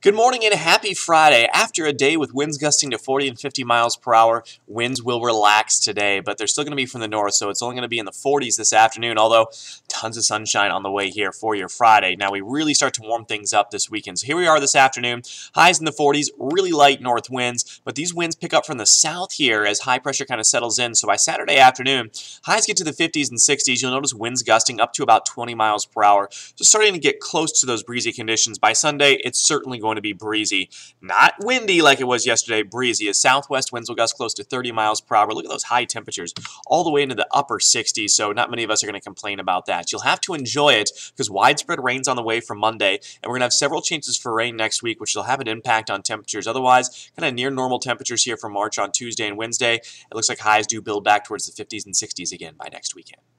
Good morning and happy Friday. After a day with winds gusting to 40 and 50 miles per hour, winds will relax today, but they're still going to be from the north, so it's only going to be in the 40s this afternoon, although tons of sunshine on the way here for your Friday. Now, we really start to warm things up this weekend. So here we are this afternoon, highs in the 40s, really light north winds, but these winds pick up from the south here as high pressure kind of settles in. So by Saturday afternoon, highs get to the 50s and 60s. You'll notice winds gusting up to about 20 miles per hour, so starting to get close to those breezy conditions. By Sunday, it's certainly going to be breezy. Not windy like it was yesterday, breezy. As southwest winds will gust close to 30 miles per hour. Look at those high temperatures, all the way into the upper 60s, so not many of us are going to complain about that. You'll have to enjoy it because widespread rain's on the way for Monday, and we're going to have several chances for rain next week, which will have an impact on temperatures. Otherwise, kind of near normal temperatures here for March on Tuesday and Wednesday. It looks like highs do build back towards the 50s and 60s again by next weekend.